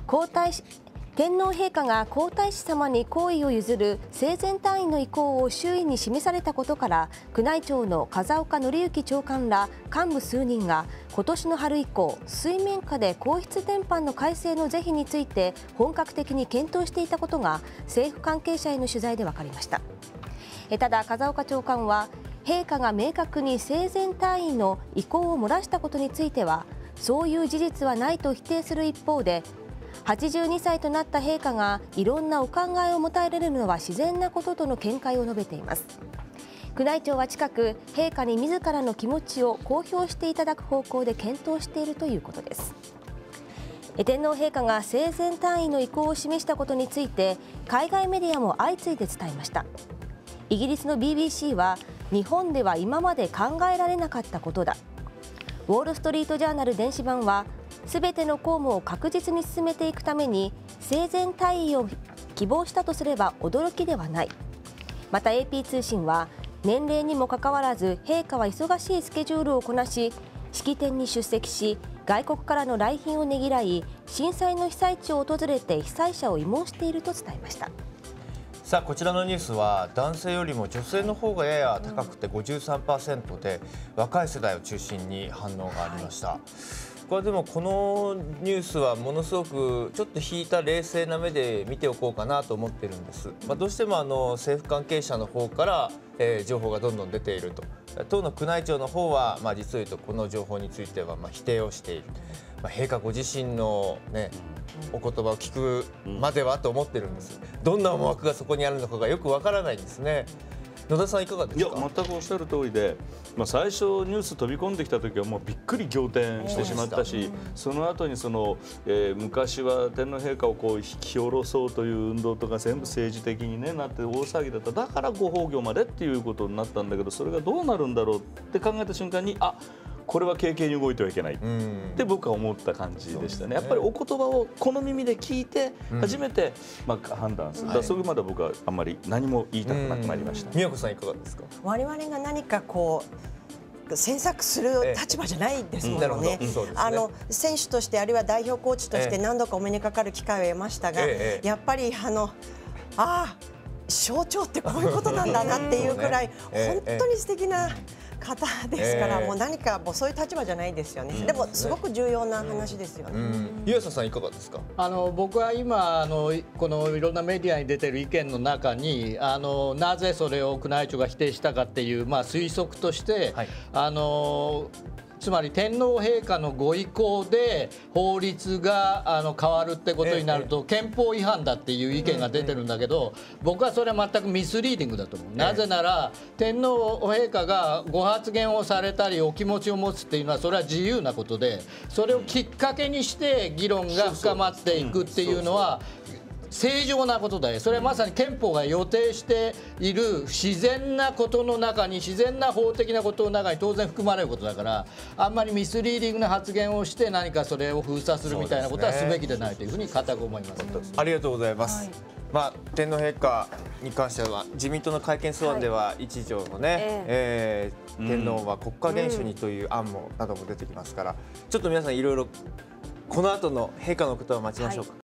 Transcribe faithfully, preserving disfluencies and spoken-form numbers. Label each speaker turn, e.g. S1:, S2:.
S1: 皇太子天皇陛下が皇太子様に皇位を譲る生前退位の意向を周囲に示されたことから、宮内庁の風岡紀之長官ら幹部数人が今年の春以降、水面下で皇室典範の改正の是非について本格的に検討していたことが政府関係者への取材で分かりました。ただ風岡長官は、陛下が明確に生前退位の意向を漏らしたことについてはそういう事実はないと否定する一方で、はちじゅうにさいとなった陛下がいろんなお考えを持たれるのは自然なこととの見解を述べています。宮内庁は近く、陛下に自らの気持ちを公表していただく方向で検討しているということです。天皇陛下が生前退位の意向を示したことについて海外メディアも相次いで伝えました。イギリスの ビービーシー は、日本では今まで考えられなかったことだ。ウォール・ストリート・ジャーナル電子版は、すべての公務を確実に進めていくために生前退位を希望したとすれば驚きではない。また エーピー 通信は、年齢にもかかわらず陛下は忙しいスケジュールをこなし、式典に出席し、外国からの来賓をねぎらい、震災の被災地を訪れて被災者を慰問していると伝えました。
S2: さあ、こちらのニュースは男性よりも女性の方がやや高くて ごじゅうさんパーセント で、若い世代を中心に反応がありました。はい、これでもこのニュースはものすごくちょっと引いた冷静な目で見ておこうかなと思ってるんです。まあ、どうしてもあの政府関係者の方から、えー、情報がどんどん出ていると。当の宮内庁の方は、まあ、実を言うとこの情報についてはまあ否定をしている。まあ、陛下ご自身の、ね、お言葉を聞くまではと思ってるんです。どんな思惑がそこにあるのかがよくわからないんですね。野田さんいかがですか？
S3: いや、全くおっしゃる通りで、まあ、最初ニュース飛び込んできた時はもうびっくり仰天してしまったし、その後にその、えー、昔は天皇陛下をこう引き下ろそうという運動とか全部政治的に、ね、なって大騒ぎだった。だからご崩御までっていうことになったんだけど、それがどうなるんだろうって考えた瞬間に、あ、これは軽々に動いてはいけないって僕は思った感じでしたね。やっぱりお言葉をこの耳で聞いて初めてまあ判断する。だからそれまで僕はあんまり何も言いたくなくなりました。
S2: 宮子さんいかがですか？
S4: 我々が何かこう詮索する立場じゃないですものね。あの選手としてあるいは代表コーチとして何度かお目にかかる機会を得ましたが、やっぱりあのああ象徴ってこういうことなんだなっていうくらい本当に素敵な方ですから、もう何かもうそういう立場じゃないですよね。でもすごく重要な話ですよね。
S2: 湯浅さんいかがですか？
S5: あの僕は今あのこのいろんなメディアに出てる意見の中に、あのなぜそれを宮内庁が否定したかっていう、まあ、推測として、はい、あのつまり天皇陛下のご意向で法律があの変わるってことになると憲法違反だっていう意見が出てるんだけど、僕はそれは全くミスリーディングだと思う。なぜなら天皇陛下がご発言をされたりお気持ちを持つっていうのはそれは自由なことで、それをきっかけにして議論が深まっていくっていうのは正常なことだよ。それはまさに憲法が予定している自然なことの中に、自然な法的なことの中に当然含まれることだから、あんまりミスリーディングな発言をして何かそれを封鎖するみたいなことはすべきでないというふうに固く思います。
S2: ありがとうございます。はい、まあ、天皇陛下に関しては自民党の会見草案では一条のね、はい、えー、天皇は国家元首にという案もなども出てきますから、ちょっと皆さんいろいろこの後の陛下のことは待ちましょうか。はい。